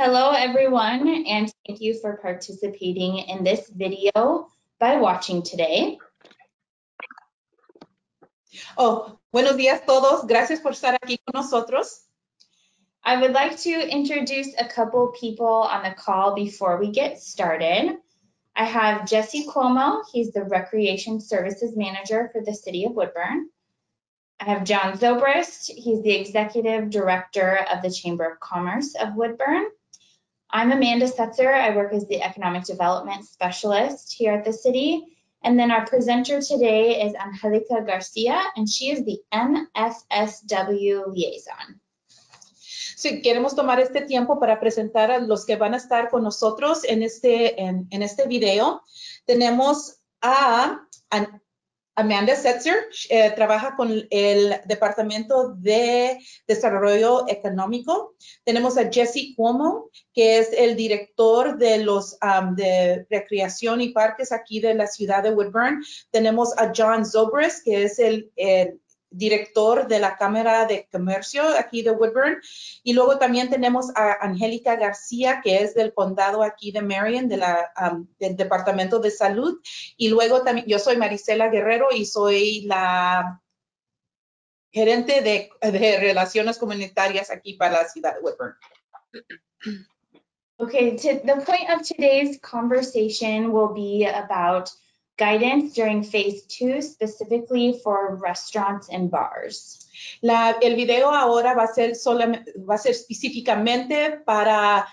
Hello everyone, and thank you for participating in this video by watching today. Buenos días todos. Gracias por estar aquí con nosotros. I would like to introduce a couple people on the call before we get started. I have Jesse Cuomo. He's the Recreation Services Manager for the City of Woodburn. I have John Zobrist. He's the Executive Director of the Chamber of Commerce of Woodburn. I'm Amanda Setzer. I work as the Economic Development Specialist here at the city. And then our presenter today is Angelica Garcia, and she is the MSSW Liaison. Sí, queremos tomar este tiempo para presentar a los que van a estar con nosotros en este video. Tenemos a Amanda Setzer, trabaja con el Departamento de Desarrollo Económico. Tenemos a Jesse Cuomo, que es el director de los de recreación y parques aquí de la ciudad de Woodburn. Tenemos a John Zobrist, que es el director de la Cámara de Comercio aquí de Woodburn. Y luego también tenemos a Angélica García, que es del condado aquí de Marion, del Departamento de Salud. Y luego también, yo soy Marisela Guerrero y soy la gerente de Relaciones Comunitarias aquí para la ciudad de Woodburn. Okay, the point of today's conversation will be about guidance during phase 2, specifically for restaurants and bars. El video ahora va a ser específicamente para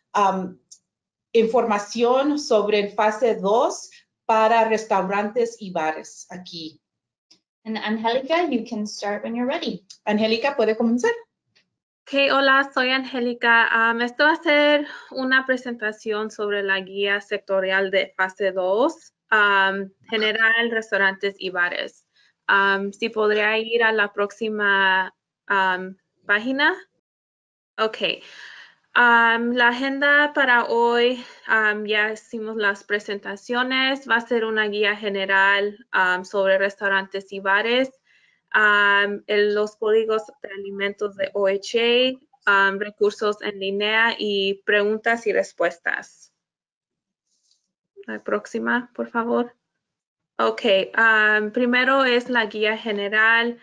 información sobre el fase 2 para restaurantes y bares aquí. And Angelica, you can start when you're ready. Angélica, ¿puede comenzar? Okay, hola, soy Angélica. Esto va a ser una presentación sobre la guía sectorial de fase 2, general, restaurantes y bares. Si podría ir a la próxima página. Ok. La agenda para hoy, ya hicimos las presentaciones. Va a ser una guía general sobre restaurantes y bares. Los códigos de alimentos de OHA, recursos en línea y preguntas y respuestas. La próxima, por favor. Ok, primero es la guía general.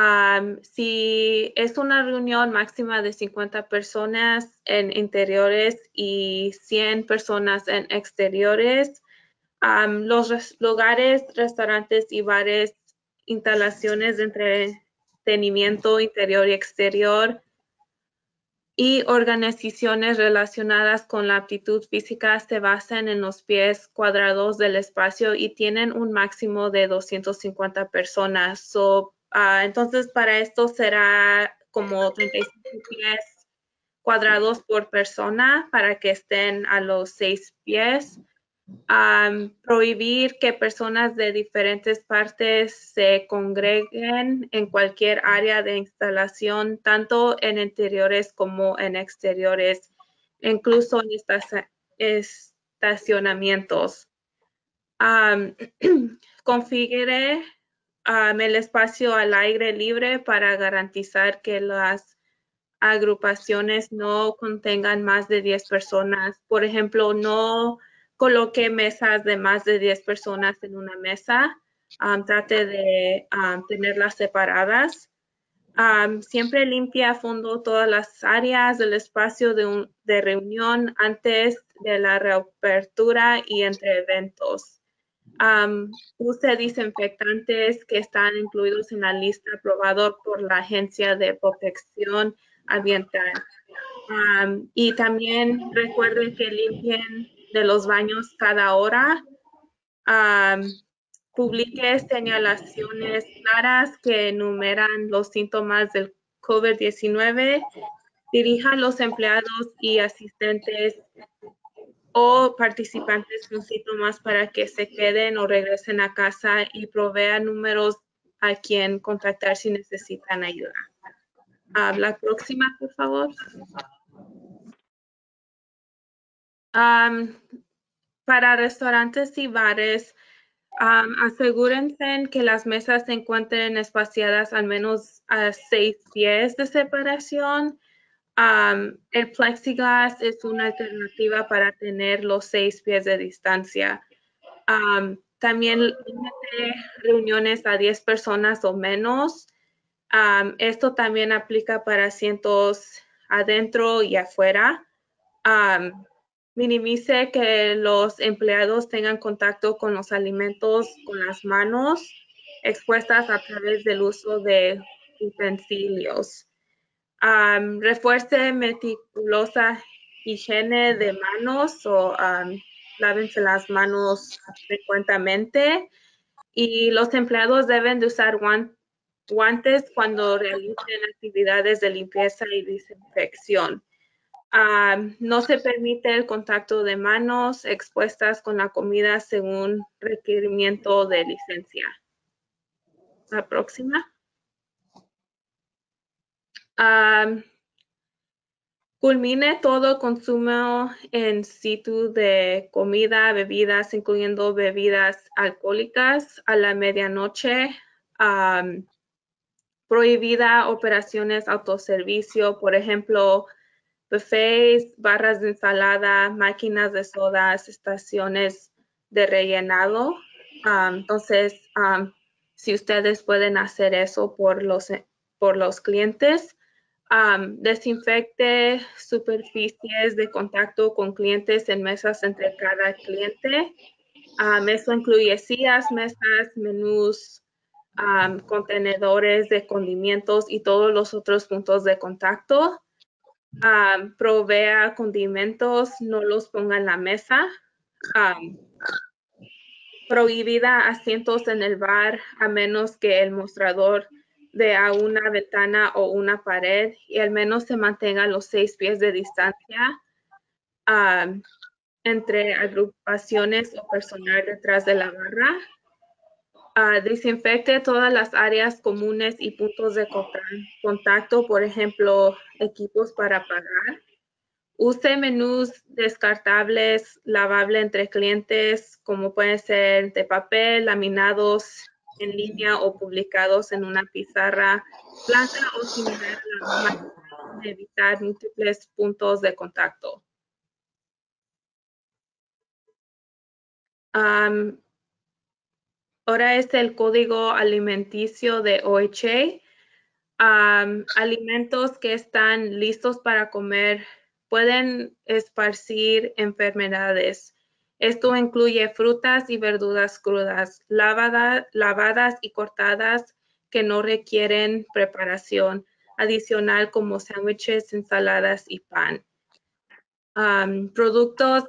Si es una reunión máxima de 50 personas en interiores y 100 personas en exteriores, los lugares, restaurantes y bares, instalaciones de entretenimiento interior y exterior y organizaciones relacionadas con la aptitud física se basan en los pies cuadrados del espacio y tienen un máximo de 250 personas. Entonces, para esto será como 35 pies cuadrados por persona para que estén a los 6 pies. Prohibir que personas de diferentes partes se congreguen en cualquier área de instalación, tanto en interiores como en exteriores, incluso en estacionamientos. Configure el espacio al aire libre para garantizar que las agrupaciones no contengan más de 10 personas. Por ejemplo, no coloque mesas de más de 10 personas en una mesa. Trate de tenerlas separadas. Siempre limpia a fondo todas las áreas del espacio de reunión antes de la reapertura y entre eventos. Use desinfectantes que están incluidos en la lista aprobada por la Agencia de Protección Ambiental. Y también recuerden que limpien de los baños cada hora. Publique señalaciones claras que enumeran los síntomas del COVID-19. Dirija a los empleados y asistentes o participantes con síntomas para que se queden o regresen a casa y provea números a quien contactar si necesitan ayuda. La próxima, por favor. Para restaurantes y bares, asegúrense que las mesas se encuentren espaciadas al menos a 6 pies de separación. El plexiglass es una alternativa para tener los 6 pies de distancia. También límite reuniones a 10 personas o menos. Esto también aplica para asientos adentro y afuera. Minimice que los empleados tengan contacto con los alimentos con las manos expuestas a través del uso de utensilios. Refuerce meticulosa higiene de manos o lávense las manos frecuentemente y los empleados deben de usar guantes cuando realicen actividades de limpieza y desinfección. No se permite el contacto de manos expuestas con la comida según requerimiento de licencia. La próxima. Culmine todo consumo en situ de comida, bebidas, incluyendo bebidas alcohólicas a la medianoche. Prohibida operaciones autoservicio, por ejemplo, buffets, barras de ensalada, máquinas de sodas, estaciones de rellenado. Entonces, si ustedes pueden hacer eso por los clientes, desinfecte superficies de contacto con clientes en mesas entre cada cliente. Eso incluye sillas, mesas, menús, contenedores de condimentos y todos los otros puntos de contacto. Provea condimentos, no los ponga en la mesa. Prohibida asientos en el bar a menos que el mostrador de a una ventana o una pared y al menos se mantenga los 6 pies de distancia entre agrupaciones o personal detrás de la barra. Desinfecte todas las áreas comunes y puntos de contacto, por ejemplo, equipos para pagar. Use menús descartables, lavables entre clientes, como pueden ser de papel, laminados en línea o publicados en una pizarra blanca o similar para evitar múltiples puntos de contacto. Ahora es el código alimenticio de OHA. Alimentos que están listos para comer pueden esparcir enfermedades. Esto incluye frutas y verduras crudas, lavadas y cortadas que no requieren preparación adicional como sándwiches, ensaladas y pan. Productos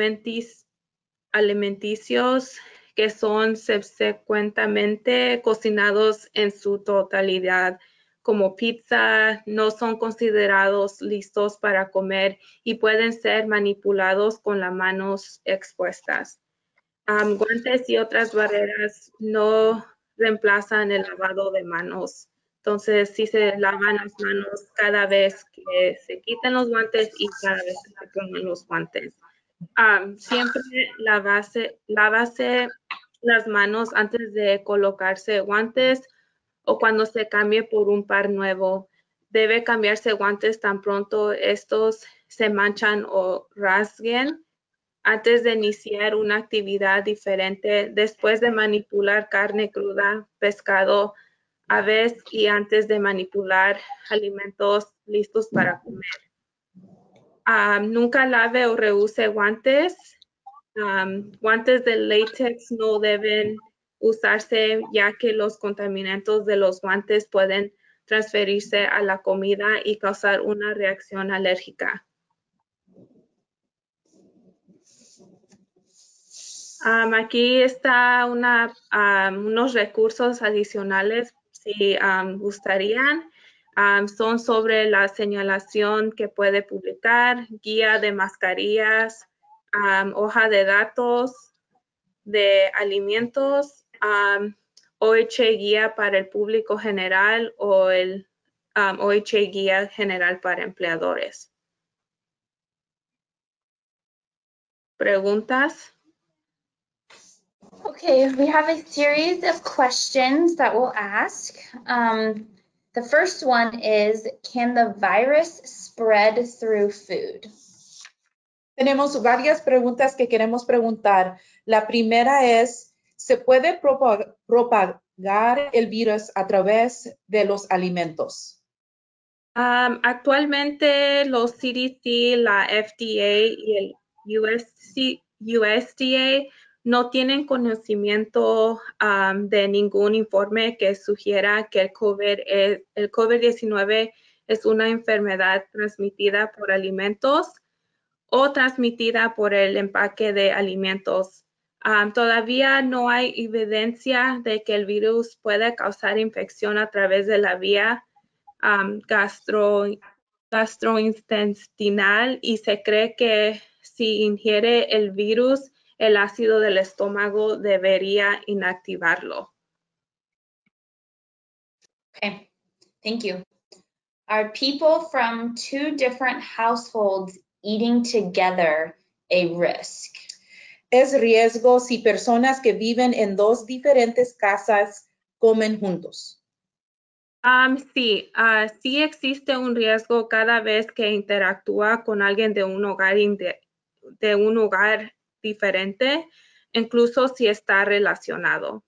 alimenticios que son subsecuentemente cocinados en su totalidad, como pizza, no son considerados listos para comer y pueden ser manipulados con las manos expuestas. Guantes y otras barreras no reemplazan el lavado de manos. Entonces, sí se lavan las manos cada vez que se quiten los guantes y cada vez que se pongan los guantes. Siempre lávase las manos antes de colocarse guantes o cuando se cambie por un par nuevo. Debe cambiarse guantes tan pronto estos se manchan o rasguen antes de iniciar una actividad diferente, después de manipular carne cruda, pescado, aves y antes de manipular alimentos listos para comer. Nunca lave o reuse guantes. Guantes de látex no deben usarse ya que los contaminantes de los guantes pueden transferirse a la comida y causar una reacción alérgica. Aquí está unos recursos adicionales si gustarían. Son sobre la señalación que puede publicar, guía de mascarillas, hoja de datos de alimentos, OHA guía para el público general o el OHA guía general para empleadores. ¿Preguntas? Okay, we have a series of questions that we'll ask. The first one is, can the virus spread through food? Tenemos varias preguntas que queremos preguntar. La primera es, ¿se puede propagar el virus a través de los alimentos? Actualmente los CDC, la FDA y el USDA no tienen conocimiento de ningún informe que sugiera que el COVID-19 es una enfermedad transmitida por alimentos o transmitida por el empaque de alimentos. Todavía no hay evidencia de que el virus puede causar infección a través de la vía gastrointestinal y se cree que si ingiere el virus, el ácido del estómago debería inactivarlo. Okay, thank you. Are people from two different households eating together a risk? Es riesgo si personas que viven en dos diferentes casas comen juntos. Sí, sí existe un riesgo cada vez que interactúa con alguien de un hogar diferente, incluso si está relacionado.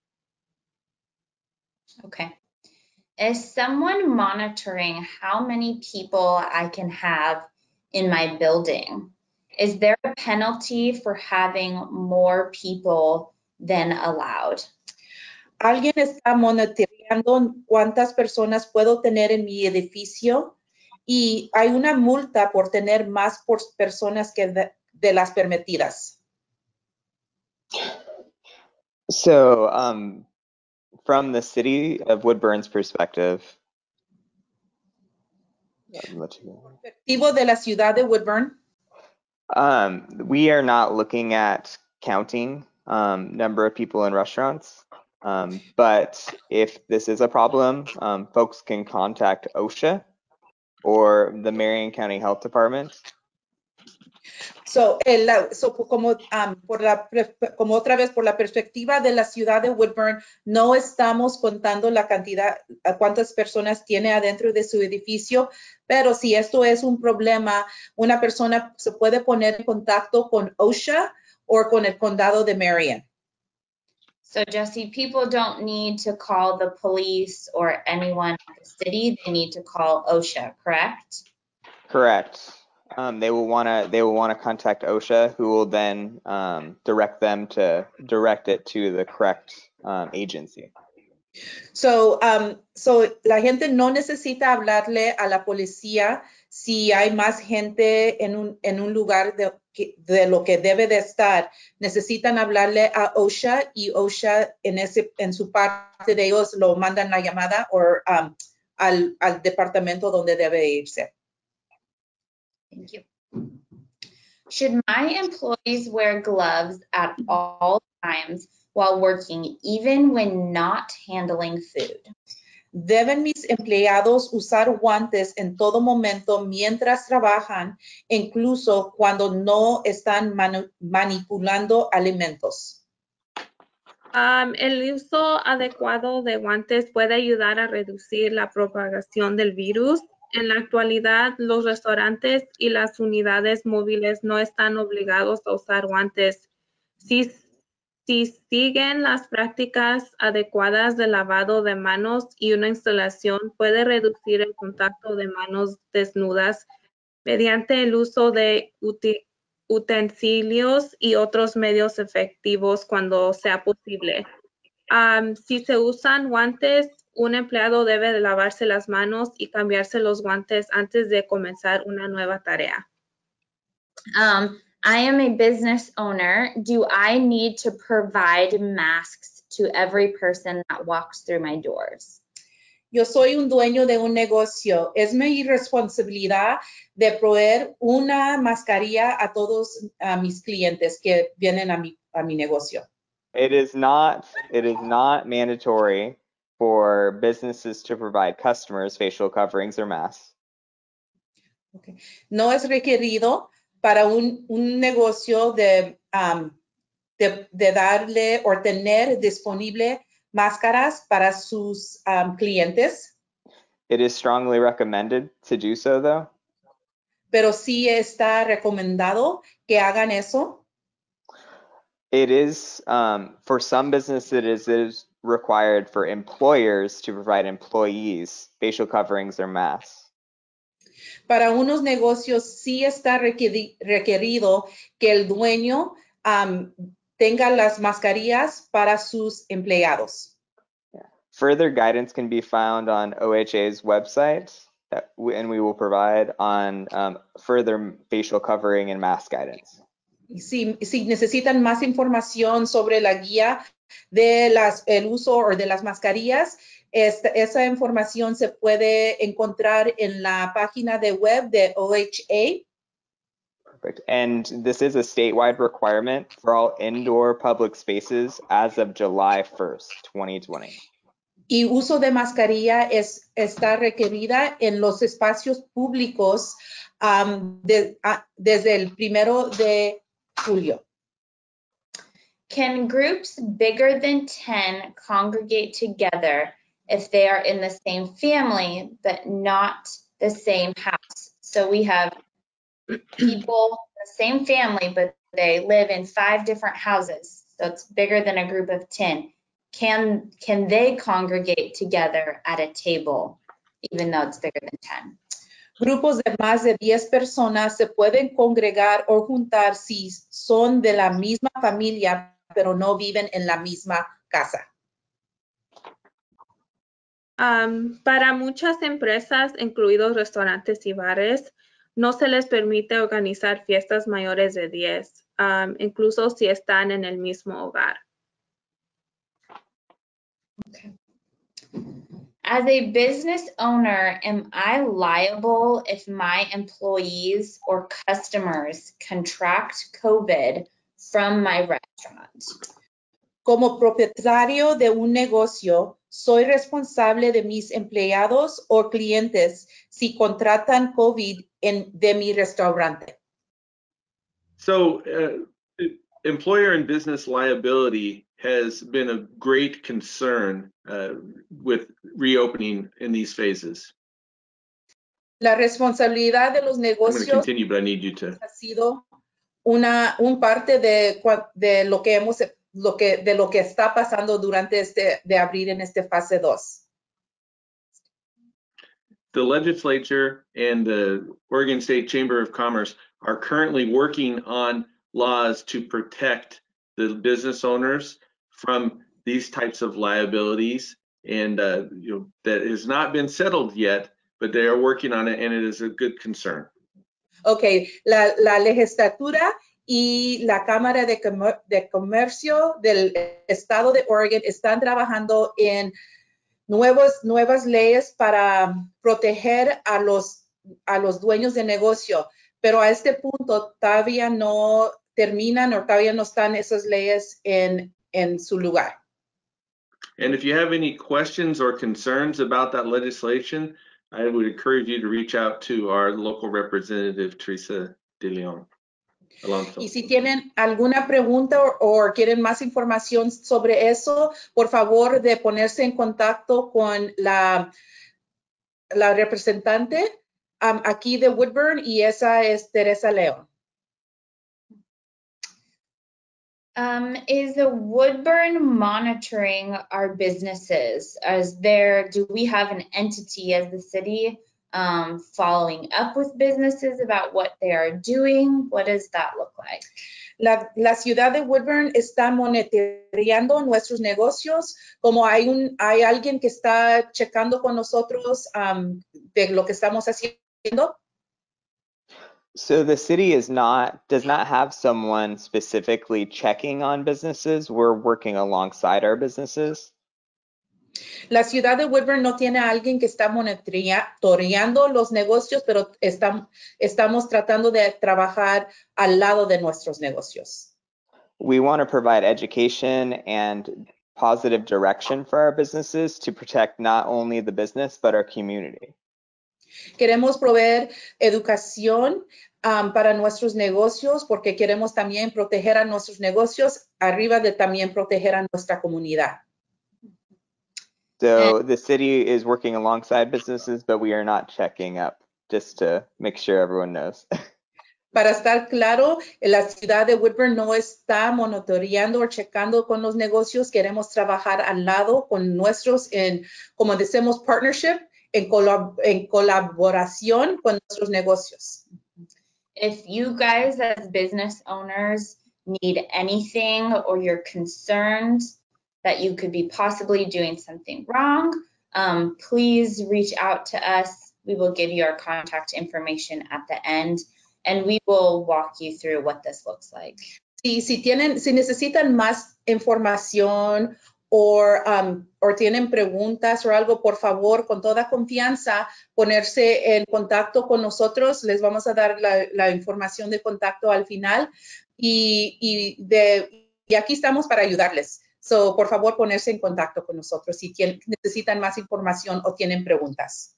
Okay. Is someone monitoring how many people I can have in my building? Is there a penalty for having more people than allowed? ¿Alguien está monitoreando cuántas personas puedo tener en mi edificio? Y hay una multa por tener más personas que de las permitidas. So, from the city of Woodburn's perspective, Perspectivo de la ciudad de Woodburn, we are not looking at counting number of people in restaurants, but if this is a problem, folks can contact OSHA or the Marion County Health Department. como otra vez por la perspectiva de la ciudad de Woodburn, no estamos contando la cantidad, a cuántas personas tiene adentro de su edificio, pero si esto es un problema, una persona se puede poner en contacto con OSHA o con el condado de Marion. So Jesse, people don't need to call the police or anyone at the city. They need to call OSHA, correct? Correct. They will want to contact OSHA, who will then direct it to the correct agency. So la gente no necesita hablarle a la policía si hay más gente en un lugar de lo que debe de estar. Necesitan hablarle a OSHA y OSHA en su parte de ellos lo mandan la llamada o al departamento donde debe irse. Thank you. Should my employees wear gloves at all times while working, even when not handling food? ¿Deben mis empleados usar guantes en todo momento mientras trabajan, incluso cuando no están manipulando alimentos? El uso adecuado de guantes puede ayudar a reducir la propagación del virus. En la actualidad, los restaurantes y las unidades móviles no están obligados a usar guantes. Si siguen las prácticas adecuadas de lavado de manos y una instalación puede reducir el contacto de manos desnudas mediante el uso de utensilios y otros medios efectivos cuando sea posible. Si se usan guantes, un empleado debe de lavarse las manos y cambiarse los guantes antes de comenzar una nueva tarea. I am a business owner. Do I need to provide masks to every person that walks through my doors? Yo soy un dueño de un negocio. Es mi responsabilidad de proveer una mascarilla a todos mis clientes que vienen a mi negocio. It is not mandatory for businesses to provide customers facial coverings or masks. Okay. No es requerido para un negocio de darle o tener disponible máscaras para sus clientes. It is strongly recommended to do so, though. Pero sí está recomendado que hagan eso. It is, for some businesses, it is required for employers to provide employees facial coverings or masks. Para unos negocios sí está requerido que el dueño tenga las mascarillas para sus empleados. Further guidance can be found on OHA's website, and we will provide on further facial covering and mask guidance. Si necesitan más información sobre la guía de el uso o de las mascarillas, esa información se puede encontrar en la página de web de OHA. Perfect. And this is a statewide requirement for all indoor public spaces as of July 1st, 2020. Y uso de mascarilla está requerida en los espacios públicos desde el 1 de julio. Can groups bigger than 10 congregate together if they are in the same family but not the same house? So we have people in the same family, but they live in 5 different houses. So it's bigger than a group of 10. Can they congregate together at a table, even though it's bigger than 10? Grupos de más de 10 personas se pueden congregar o juntar si son de la misma familia, pero no viven en la misma casa. Para muchas empresas, incluidos restaurantes y bares, no se les permite organizar fiestas mayores de 10, incluso si están en el mismo hogar. Okay. As a business owner, am I liable if my employees or customers contract COVID from my restaurant? Como propietario de un negocio, soy responsable de mis empleados o clientes si contratan COVID de mi restaurante. So employer and business liability has been a great concern with reopening in these phases. La responsabilidad de los I'm going to negocios continue, but I need you to. ha sido un parte de lo que está pasando durante de abrir en fase 2. The legislature and the Oregon State Chamber of Commerce are currently working on laws to protect the business owners from these types of liabilities, and that has not been settled yet, but they are working on it, and it is a good concern. Okay, la legislatura y la Cámara de Comercio del Estado de Oregon están trabajando en nuevas leyes para proteger a los dueños de negocio, pero a este punto todavía no terminan o todavía no están esas leyes en su lugar. And if you have any questions or concerns about that legislation, I would encourage you to reach out to our local representative, Teresa De Leon Alonso. Y si tienen alguna pregunta o quieren más información sobre eso, por favor de ponerse en contacto con la representante aquí de Woodburn, y esa es Teresa León. Is the Woodburn monitoring our businesses? Do we have an entity as the city following up with businesses about what they are doing? What does that look like? La ciudad de Woodburn está monitoreando nuestros negocios, como hay alguien que está checando con nosotros de lo que estamos haciendo. So the city does not have someone specifically checking on businesses. We're working alongside our businesses. La ciudad de Woodburn no tiene a alguien que está monitoreando los negocios, pero estamos tratando de trabajar al lado de nuestros negocios. We want to provide education and positive direction for our businesses to protect not only the business, but our community. Queremos proveer educación para nuestros negocios, porque queremos también proteger a nuestros negocios, arriba de también proteger a nuestra comunidad. So the city is working alongside businesses, but we are not checking up, just to make sure everyone knows. Para estar claro, la ciudad de Woodburn no está monitoreando o checando con los negocios. Queremos trabajar al lado con nuestros, como decimos, partnership, en colaboración con nuestros negocios. If you guys as business owners need anything or you're concerned that you could be possibly doing something wrong, please reach out to us. We will give you our contact information at the end, and we will walk you through what this looks like. Si necesitan más información o tienen preguntas o algo, por favor, con toda confianza, ponerse en contacto con nosotros. Les vamos a dar la información de contacto al final y aquí estamos para ayudarles. So, por favor, ponerse en contacto con nosotros si necesitan más información o tienen preguntas.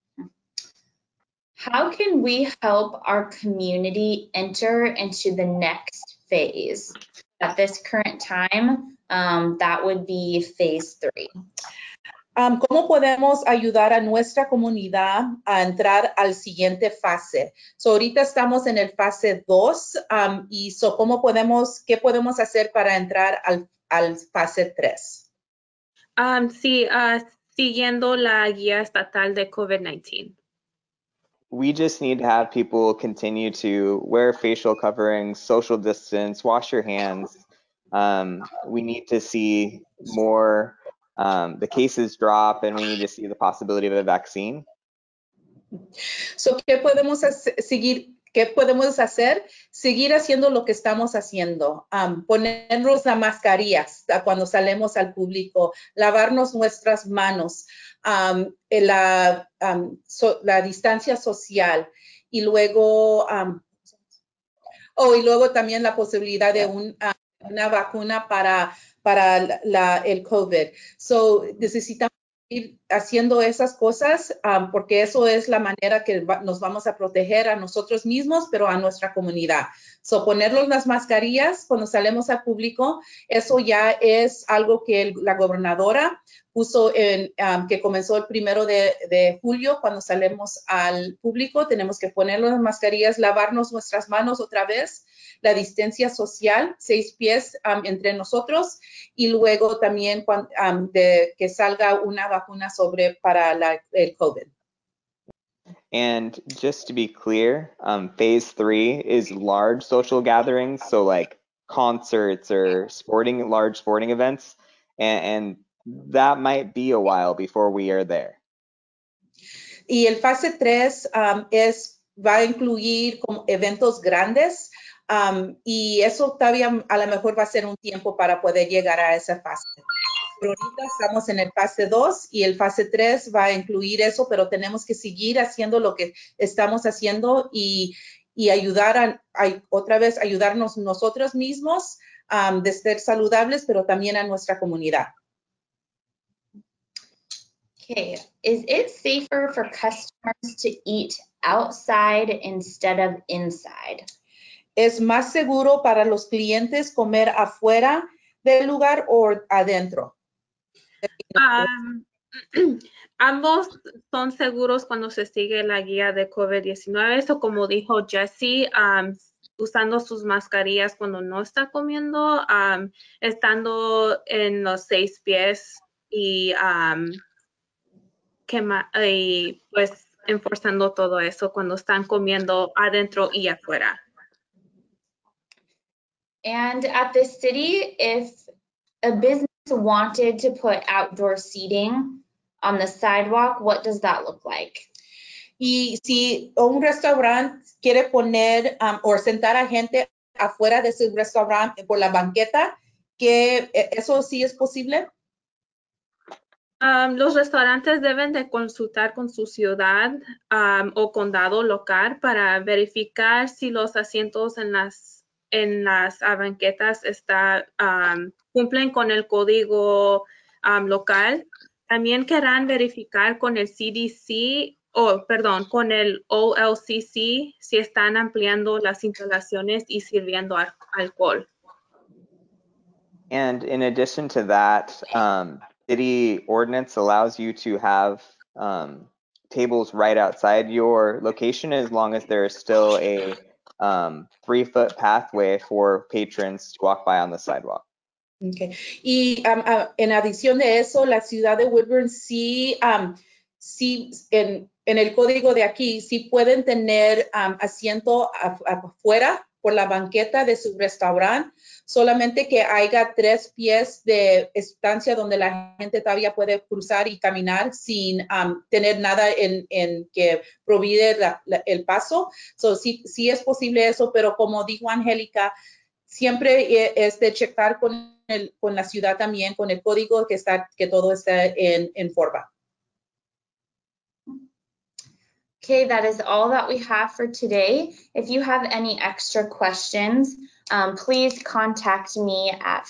How can we help our community enter into the next phase? At this current time, that would be phase 3. ¿Cómo podemos ayudar a nuestra comunidad a entrar al siguiente fase? So, ahorita estamos en el fase 2 y ¿qué podemos hacer para entrar al fase 3? Sí, siguiendo la guía estatal de COVID-19. We just need to have people continue to wear facial coverings, social distance, wash your hands. We need to see more, the cases drop, and we need to see the possibility of a vaccine. So, ¿qué podemos hacer? Seguir haciendo lo que estamos haciendo. Ponernos las mascarillas cuando salimos al público, lavarnos nuestras manos, la distancia social y luego, y luego también la posibilidad de una vacuna para el COVID. So, necesitamos ir haciendo esas cosas porque eso es la manera que nos vamos a proteger a nosotros mismos, pero a nuestra comunidad. So, ponernos las mascarillas cuando salimos al público, eso ya es algo que la gobernadora puso que comenzó el 1 de julio cuando salimos al público. Tenemos que ponernos las mascarillas, lavarnos nuestras manos otra vez, la distancia social, 6 pies entre nosotros, y luego también que salga una vacuna para el COVID. And just to be clear, phase 3 is large social gatherings, so like concerts or large sporting events, and that might be a while before we are there. Y el fase 3 va a incluir como eventos grandes y eso todavía a lo mejor va a ser un tiempo para poder llegar a esa fase. Pero ahorita estamos en el fase 2 y el fase 3 va a incluir eso, pero tenemos que seguir haciendo lo que estamos haciendo y ayudar otra vez ayudarnos nosotros mismos de ser saludables, pero también a nuestra comunidad. Okay, is it safer for customers to eat outside instead of inside? ¿Es más seguro para los clientes comer afuera del lugar o adentro? Ambos son seguros cuando se sigue la guía de COVID-19. Eso, como dijo Jessie, usando sus mascarillas cuando no está comiendo, estando en los 6 pies y pues enforzando todo eso cuando están comiendo adentro y afuera. And at the city, if a business wanted to put outdoor seating on the sidewalk, what does that look like? Y si un restaurante quiere poner o sentar a gente afuera de su restaurante por la banqueta, ¿eso sí es posible? Los restaurantes deben de consultar con su ciudad o condado local para verificar si los asientos en las banquetas cumplen con el código local. También querrán verificar con el CDC, con el OLCC si están ampliando las instalaciones y sirviendo alcohol. And in addition to that, city ordinance allows you to have tables right outside your location as long as there is still a 3-foot pathway for patrons to walk by on the sidewalk. Okay. Y en adición de eso, la ciudad de Woodburn sí, sí en el código de aquí, sí pueden tener asiento afuera por la banqueta de su restaurante, solamente que haya 3 pies de estancia donde la gente todavía puede cruzar y caminar sin tener nada en que provide el paso. So, sí es posible eso, pero como dijo Angélica, siempre es de checar con la ciudad también, con el código que todo está en forma. Okay, that is all that we have for today. If you have any extra questions, please contact me at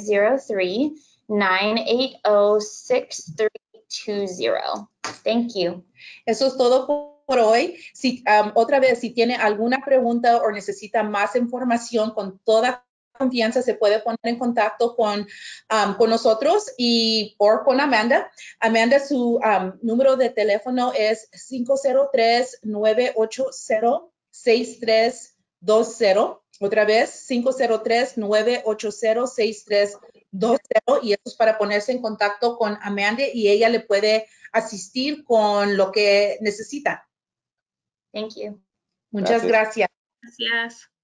503-980-6320. Thank you. Eso es todo por hoy. Si, otra vez, si tiene alguna pregunta o necesita más información, con toda confianza se puede poner en contacto con nosotros o con Amanda. Amanda, su número de teléfono es 503-980-6320. Otra vez, 503-980-6320. Y eso es para ponerse en contacto con Amanda y ella le puede asistir con lo que necesita. Thank you. Muchas gracias. Gracias.